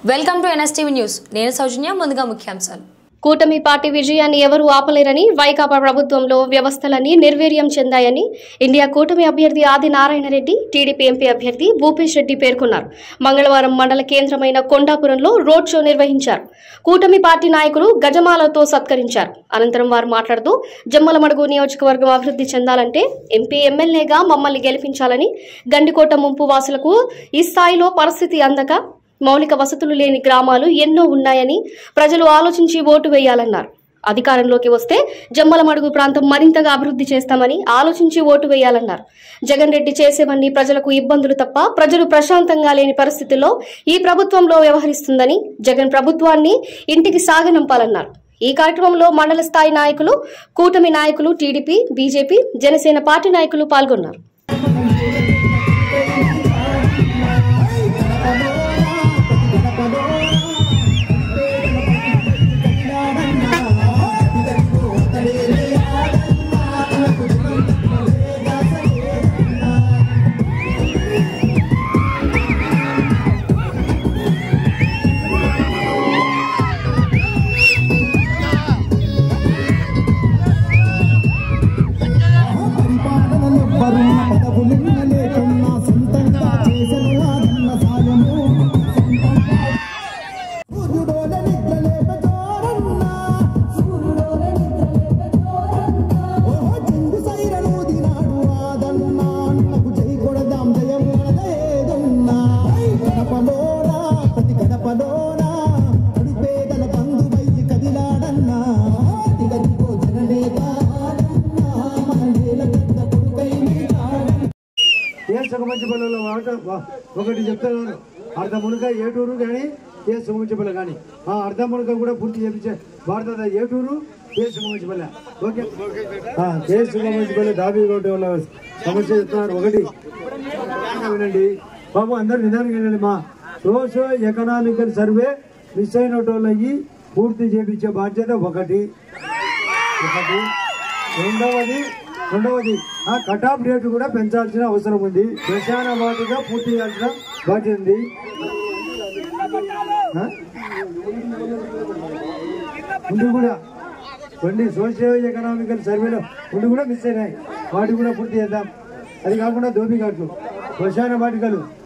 Welcome to NSTV news. నేను సౌజన్య. ముందుగా ముఖ్యాంశాలు. కూటమి పార్టీ విజయాన్ని ఎవరూ ఆపలేరని, వైకాపా ప్రభుత్వంలో వ్యవస్థలన్నీ నిర్వీర్యం చెందాయని ఇండియా కూటమి అభ్యర్థి ఆదినారాయణ రెడ్డి, టీడీపీ ఎంపీ అభ్యర్థి భూపేష్ రెడ్డి పేర్కొన్నారు. మంగళవారం మండల కేంద్రమైన కొండాపురంలో రోడ్ షో నిర్వహించారు. కూటమి పార్టీ నాయకులు గజమాలతో సత్కరించారు. అనంతరం వారు మాట్లాడుతూ జమ్మలమడుగు నియోజకవర్గం అభివృద్ధి చెందాలంటే ఎంపీ ఎమ్మెల్యేగా మమ్మల్ని గెలిపించాలని, గండికోట ముంపు వాసులకు ఈ స్థాయిలో పరిస్థితి అందక మౌలిక వసతులు లేని గ్రామాలు ఎన్నో ఉన్నాయని ప్రజలు ఆలోచించి ఓటు వేయాలన్నారు. అధికారంలోకి వస్తే జమ్మలమడుగు ప్రాంతం మరింతగా అభివృద్ధి చేస్తామని ఆలోచించి ఓటు వేయాలన్నారు. జగన్ రెడ్డి చేసేవన్నీ ప్రజలకు ఇబ్బందులు తప్ప ప్రజలు ప్రశాంతంగా లేని పరిస్థితుల్లో ఈ ప్రభుత్వంలో వ్యవహరిస్తుందని, జగన్ ప్రభుత్వాన్ని ఇంటికి సాగనంపాలన్నారు. ఈ కార్యక్రమంలో మండల స్థాయి నాయకులు, కూటమి నాయకులు, టీడీపీ, బీజేపీ, జనసేన పార్టీ నాయకులు పాల్గొన్నారు. సుగమంచిపల్లిలో ఒకటి చెప్తాను, అర్ధ మునుక ఏటూరు కానీ ఏ సుగమంచిపల్లి కానీ ఆ అర్ధ మునుక కూడా పూర్తి చేయించే భారత ఏటూరు ఏ సుగమంచిపల్లి. ఓకే, ఏ సుగమంచిపల్లి దాబీగోట వల్ల సమస్య చెప్తున్నారు. ఒకటి వినండి బాబు, అందరు నిదానంగా వినండి. మా సోషో ఎకనామికల్ సర్వే మిస్ అయిన వాళ్ళకి పూర్తి చేయించే బాధ్యత ఒకటి. రెండవది ఆ కటాఫ్ రేటు కూడా పెంచాల్సిన అవసరం ఉంది. శ్మశాన వాటిగా పూర్తి చేయాల్సిన బాధ్యత ఉంది. ముందు కూడా కొన్ని సోషియో ఎకనామికల్ సర్వేలో ముందు కూడా మిస్ అయినాయి, వాటి కూడా పూర్తి చేద్దాం. అది కాకుండా దోబి ఘాట్లు, శ్మశాన వాటికలు